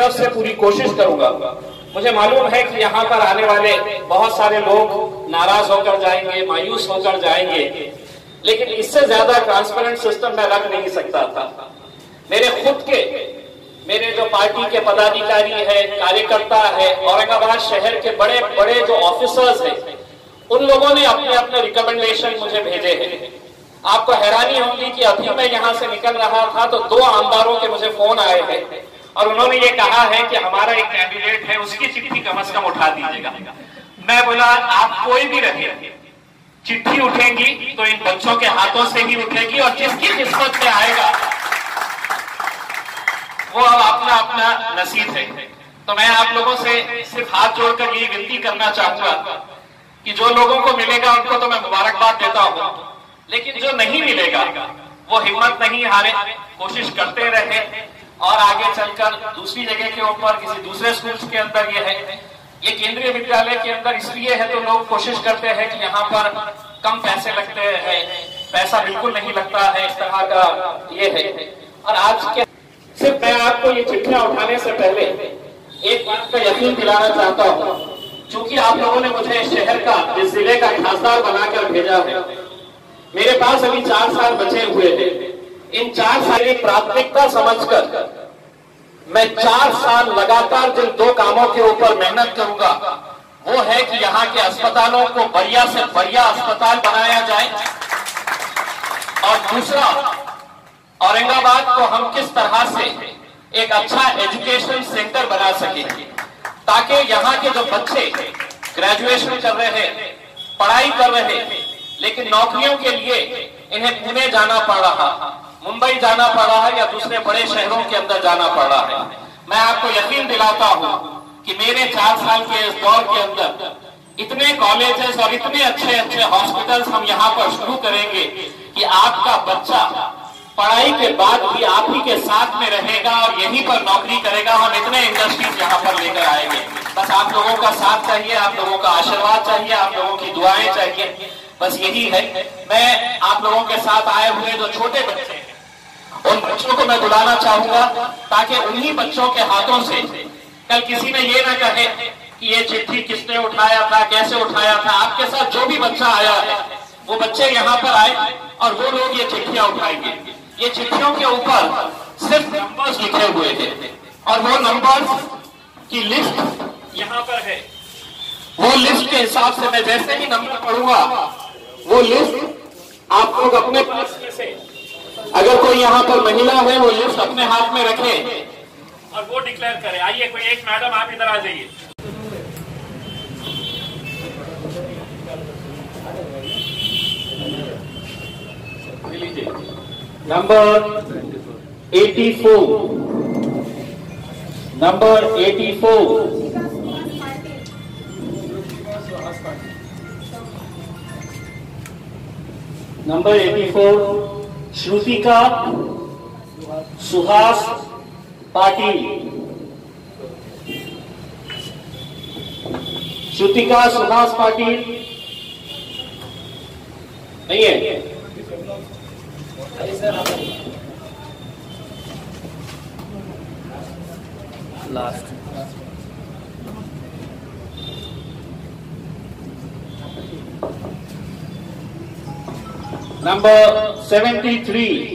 तरफ से पूरी कोशिश करूंगा। मुझे मालूम है कि यहाँ पर आने वाले बहुत सारे लोग नाराज होकर जाएंगे, मायूस होकर जाएंगे, लेकिन इससे ज्यादा ट्रांसपेरेंट सिस्टम मैं रख नहीं सकता था। मेरे जो पार्टी के पदाधिकारी है, कार्यकर्ता है, औरंगाबाद शहर के बड़े बड़े जो ऑफिसर्स हैं, उन लोगों ने अपने अपने रिकमेंडेशन मुझे भेजे हैं। आपको हैरानी होगी कि अभी मैं यहाँ से निकल रहा था तो 2 आमदारों के मुझे फोन आए हैं और उन्होंने ये कहा है कि हमारा एक कैंडिडेट है, उसकी चिट्ठी कम से कम उठा दीजिएगा। मैं बोला आप कोई भी रहे, चिट्ठी उठेगी तो इन बच्चों के हाथों से ही उठेगी और जिसकी किस्मत में आएगा वो अब अपना अपना नसीब है। तो मैं आप लोगों से सिर्फ हाथ जोड़कर ये विनती करना चाहूंगा कि जो लोगों को मिलेगा उनको तो मैं मुबारकबाद देता हूं, लेकिन जो नहीं मिलेगा वो हिम्मत नहीं हारे, कोशिश करते रहे और आगे चलकर दूसरी जगह के ऊपर किसी दूसरे स्कूल के अंदर ये केंद्रीय विद्यालय के अंदर इसलिए है तो लोग कोशिश करते हैं कि यहाँ पर कम पैसे लगते हैं, पैसा बिल्कुल नहीं लगता है, इस तरह का ये है। और आज के सिर्फ मैं आपको ये चिट्ठियां उठाने से पहले एक बात का यकीन दिलाना चाहता हूं, क्योंकि आप लोगों ने मुझे इस शहर का, इस जिले का खासदार बनाकर भेजा है। मेरे पास अभी 4 साल बचे हुए हैं। इन 4 साल की प्राथमिकता समझकर मैं 4 साल लगातार जिन 2 कामों के ऊपर मेहनत करूंगा वो है कि यहाँ के अस्पतालों को बढ़िया से बढ़िया अस्पताल बनाया जाए और दूसरा, औरंगाबाद को हम किस तरह से एक अच्छा एजुकेशन सेंटर बना सके ताकि यहाँ के जो बच्चे ग्रेजुएशन कर रहे हैं, पढ़ाई कर रहे हैं, लेकिन नौकरियों के लिए इन्हें पुणे जाना पड़ रहा, मुंबई जाना पड़ रहा है या दूसरे बड़े शहरों के अंदर जाना पड़ रहा है। मैं आपको यकीन दिलाता हूं कि मेरे 4 साल के इस दौर के अंदर इतने कॉलेजेस और इतने अच्छे अच्छे हॉस्पिटल्स हम यहाँ पर शुरू करेंगे कि आपका बच्चा पढ़ाई के बाद भी आप ही के साथ में रहेगा और यहीं पर नौकरी करेगा। हम इतने इंडस्ट्रीज यहाँ पर लेकर आएंगे। बस आप लोगों का साथ चाहिए, आप लोगों का आशीर्वाद चाहिए, आप लोगों की दुआएं चाहिए, बस यही है। मैं आप लोगों के साथ आए हुए जो छोटे बच्चे हैं उन बच्चों को मैं बुलाना चाहूंगा ताकि उन्हीं बच्चों के हाथों से कल किसी ने ये ना कहे कि ये चिट्ठी किसने उठाया था, कैसे उठाया था। आपके साथ जो भी बच्चा आया है वो बच्चे यहाँ पर आए और वो लोग ये चिट्ठियां उठाएंगे। ये चिट्ठियों के ऊपर सिर्फ नंबर्स लिखे हुए थे और वो नंबर्स की लिस्ट यहाँ पर है। वो लिस्ट के हिसाब से मैं जैसे ही नंबर पढ़ूंगा वो लिस्ट आप लोग अपने पास में से, अगर कोई यहाँ पर महिला है वो लिस्ट अपने हाथ में रखे और वो डिक्लेयर करे। आइए कोई एक मैडम आप इधर आ जाइए। Number 84, number 84, number 84 Shrutika Suhas Patil. Shrutika Suhas Patil नहीं है। Last number 73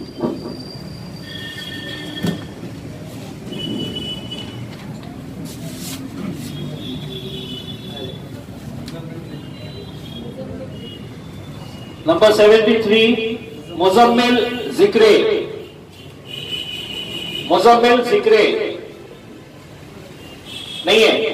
number 73 Muzammil Zikre, Muzammil Zikre नहीं है।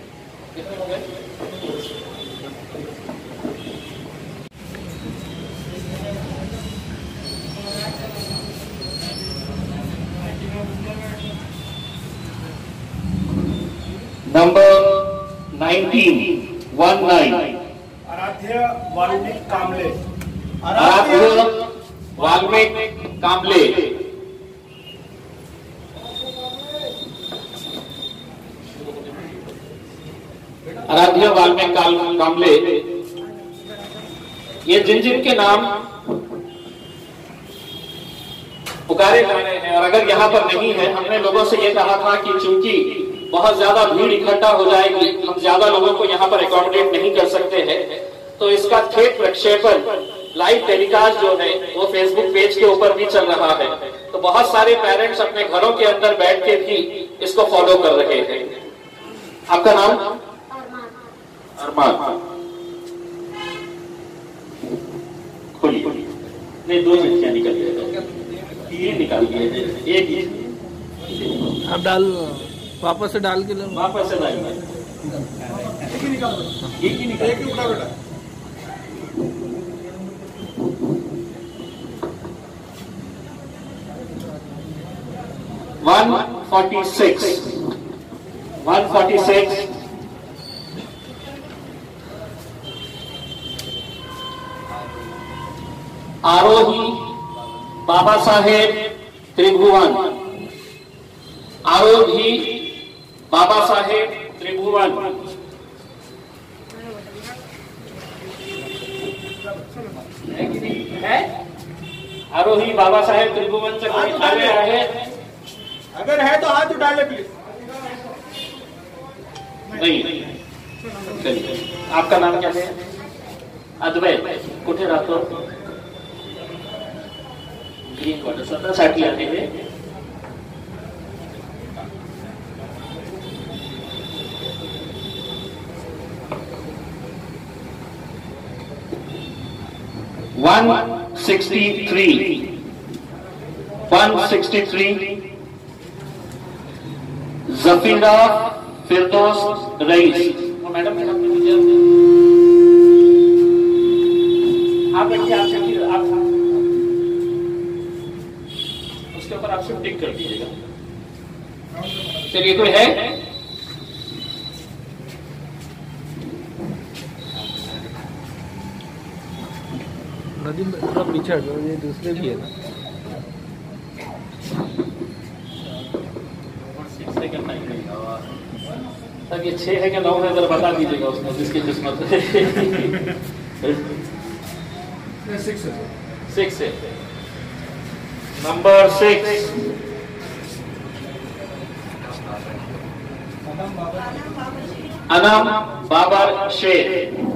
नंबर 19 आराध्य वाल्मीकि कामले, आराध्य वाल्मीकि कामले, आराध्य वाल्मीकि कामले। ये जिन जिन के नाम पुकारे जा रहे हैं। और अगर यहाँ पर नहीं है, हमने लोगों से ये कहा था कि चूंकि बहुत ज्यादा भीड़ इकट्ठा हो जाएगी, हम ज्यादा लोगों को यहाँ पर एकोमोडेट नहीं कर सकते हैं, तो इसका थेट प्रक्षेपण लाइव टेलीकास्ट जो है वो फेसबुक पेज के ऊपर भी चल रहा है। तो बहुत सारे पेरेंट्स अपने घरों के अंदर बैठ के भी इसको फॉलो कर रहे हैं। आपका नाम? अरमान। खोलिए। नहीं, 2 चिट्ठियां निकल गई, ये निकाल दिए, एक ही आप डाल, वापस से डाल के लो, वापस से डालिए, एक ही निकाल बेटा। वन 146 आरोही बाबा साहेब त्रिभुवन, आरोही बाबा साहेब त्रिभुवन। है आरोही बाबा साहेब त्रिभुवन से कोई आ गया है? अगर है तो हाथ उठा ले प्लीज। नहीं, चलिए। आपका नाम क्या है? अद्वैत। कुठे राहतो? ग्रीन क्वार्टर, स्वतःसाठी आले हे? वन 163 जफीरा फिरदौस रईस। मैडम आप बैठिए, आप उसके ऊपर आप सिर्फ टिक कर दीजिएगा। चलिए, कोई है? नदीम थोड़ा पीछे हटो, ये दूसरे भी है ना। सर ये 6 है कि 9 है, जरा बता दीजिएगा उसमें जिसकी किस्मत है। 6 है, नंबर 6। अनम बाबर शेर।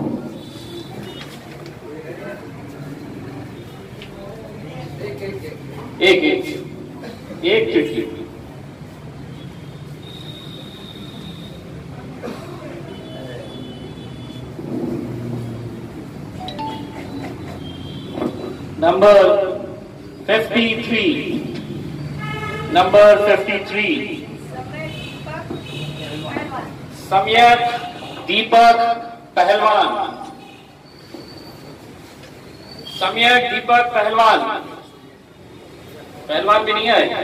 एक चिट्ठी। नंबर 53 सम्यक दीपक पहलवान। सम्यक दीपक पहलवान। पहलवान भी नहीं है।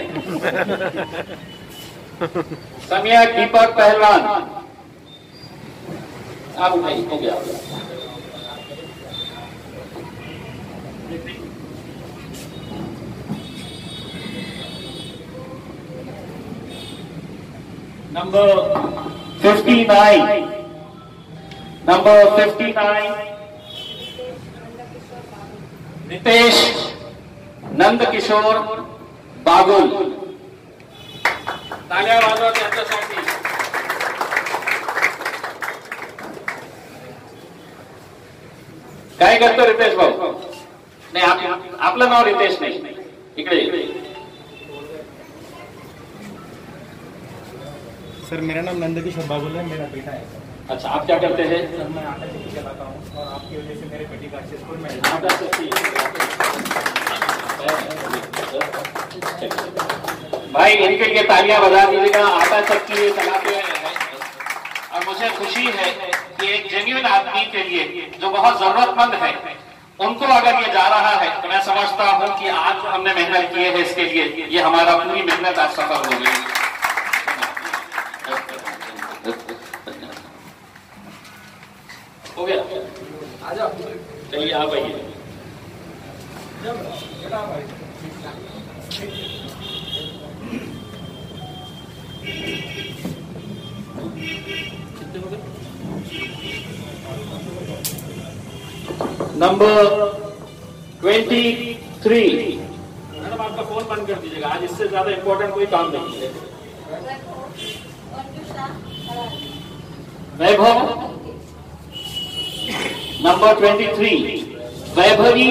सम्यक दीपक पहलवान। आप उठाइए, हो गया। नंबर 59 रितेश नंद किशोर बागुल। तालिया वाजवा त्यांच्यासाठी। काय करतो रितेश भाऊ? नाही, आपलं नाव रितेश नाही, इकडे। सर मेरा नाम नंदकिशोर बाबुल है, मेरा बेटा है। अच्छा, आप क्या करते हैं? सर मैं आटा चक्की चलाता हूँ और आपकी वजह से मेरे बेटी का अच्छे स्कूल में आटा चक्की। भाई इनके लिए तालियां बजा दीजिएगा। आटा चक्की चलाते हैं और मुझे खुशी है कि एक जेन्युइन आदमी के लिए जो बहुत जरूरतमंद है, उनको अगर ये जा रहा है तो मैं समझता हूं कि आज जो हमने मेहनत की है इसके लिए, ये हमारा पूरी मेहनत आज सफल हो गई। हो गया? आ जाओ, चलिए आप आइए। नंबर 23 मैडम आप आपका फोन बंद कर दीजिएगा, आज इससे ज्यादा इम्पोर्टेंट कोई काम नहीं है। वैभव नंबर 23, वैभवी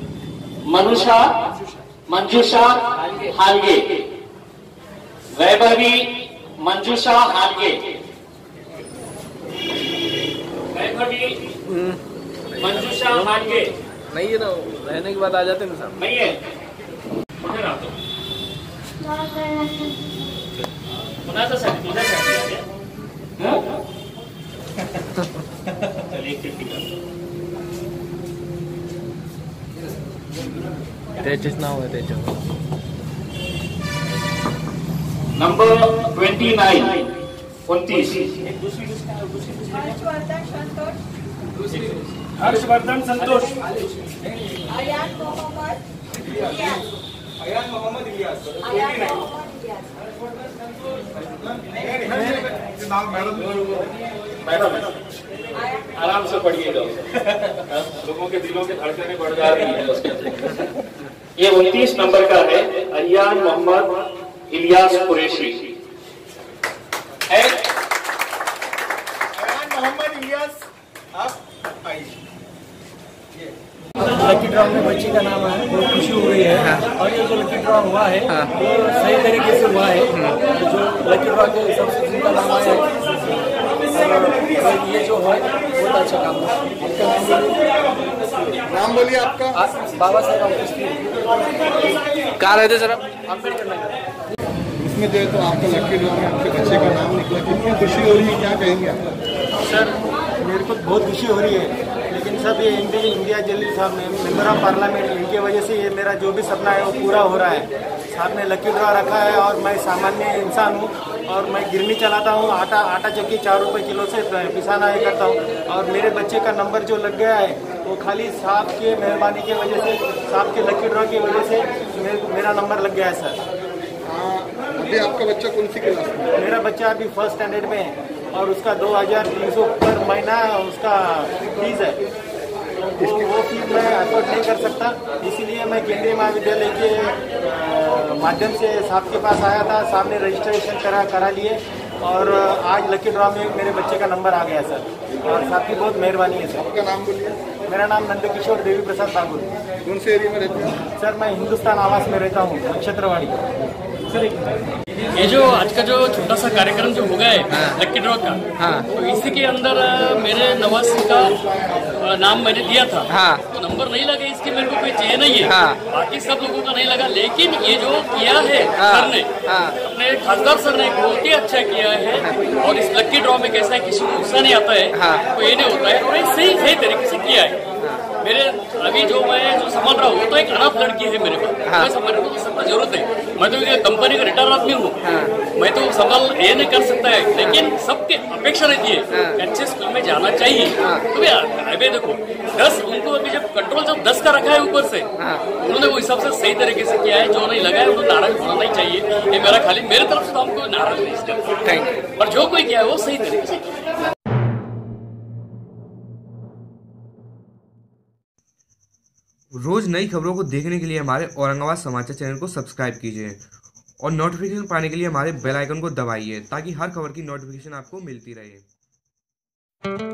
मंजूषा हालगे, वैभवी मंजूषा हालगे, वैभवी मंजूषा हालगे नहीं है ना, रहने के बाद आ जाते हैं ना साहब। नहीं है पुन्हा साठी चलिए त्याचेच नाव आहे त्याच्यावर। नंबर 29, 29 हर्षवर्धन संतोष, अयान मोहम्मद इलियास। मैडम आराम से पढ़िएगा, लोगों के दिलों की धड़कनें बढ़ जा रही है उसके। ये 29 नंबर का है, अयान मोहम्मद इलियास कुरैशी है। अयान मोहम्मद इलियास, आप आइए। लकी ड्रॉ में बच्ची का नाम है, बहुत खुशी हो रही है। और ये जो लकी ड्रॉ हुआ है वो सही तरीके से हुआ है। जो लकी ड्रॉ के हिसाब से जिनका नाम आया है, और ये जो है बहुत अच्छा काम है। नाम बोलिए आपका? बाबा साहेब अम्बेडकर। कहाँ रहते सर आप? अम्बेडकर नगर। इसमें जो है तो आपका लकी ड्रॉ में आपके बच्चे का नाम निकला, कितनी खुशी हो रही है, क्या कहेंगे आप? सर मेरे को बहुत खुशी हो रही है, लेकिन सब ये इंडिया जलील साहब मेंबर ऑफ पार्लियामेंट, इनके वजह से ये मेरा जो भी सपना है वो पूरा हो रहा है। साथ में लकी ड्रॉ रखा है और मैं सामान्य इंसान हूँ और मैं गिरनी चलाता हूँ, आटा चक्की 4 रुपये किलो से पिसाना ये करता हूँ। और मेरे बच्चे का नंबर जो लग गया है वो खाली साहब के मेहरबानी की वजह से, साहब के लकी ड्रॉ की वजह से मेरा नंबर लग गया है सर। अभी आपका बच्चा कौन सी क्लास में? मेरा बच्चा अभी 1st स्टैंडर्ड में है और उसका 2300 पर महीना उसका फीस है। तो वो फीस मैं अफोर्ड नहीं कर सकता, इसीलिए मैं केंद्रीय महाविद्यालय के माध्यम से साहब के पास आया था। साहब ने रजिस्ट्रेशन करा लिए और आज लकी ड्रॉ में मेरे बच्चे का नंबर आ गया सर, और साहब की बहुत मेहरबानी है सर। आपका नाम बोलिए? मेरा नाम नंदकिशोर देवी प्रसाद बाबुल। कौन से एरिया में रहते हैं सर? मैं हिंदुस्तान आवास में रहता हूँ, नक्षत्रवाड़ी। ये जो आज का जो छोटा सा कार्यक्रम जो हो गया है लकी ड्रॉ का, तो इसी के अंदर मेरे नवासी का नाम मैंने दिया था। तो नंबर नहीं लगा, इसके मेरे को कोई चाहिए नहीं है। बाकी सब लोगों का नहीं लगा, लेकिन ये जो किया है सर ने, अपने खासदार सर ने बहुत ही अच्छा किया है। और इस लकी ड्रॉ में कैसा है, किसी को गुस्सा नहीं आता है, तो ये नहीं होता है, और ये सही तरीके से किया है। मेरे अभी जो मैं जो समझ रहा हूँ वो तो एक अनाथ लड़की है मेरे पास, मैं समझ को सबका जरूरत है। मैं तो कंपनी का रिटायर आदमी हूँ, मैं तो संभाल ये नहीं कर सकता है, लेकिन सबके अपेक्षा रहती है कि अच्छे स्कूल में जाना चाहिए। तो अभी देखो 10 उनको अभी जब कंट्रोल जब 10 का रखा है ऊपर से, उन्होंने वो हिसाब से सही तरीके से किया है। जो नहीं लगा है उनको नाराज होना नहीं चाहिए। ये मेरा खाली मेरे तरफ से तो हमको नाराज नहीं करता, और जो कोई किया है वो सही तरीके से किया। रोज नई खबरों को देखने के लिए हमारे औरंगाबाद समाचार चैनल को सब्सक्राइब कीजिए और नोटिफिकेशन पाने के लिए हमारे बेल आइकन को दबाइए ताकि हर खबर की नोटिफिकेशन आपको मिलती रहे।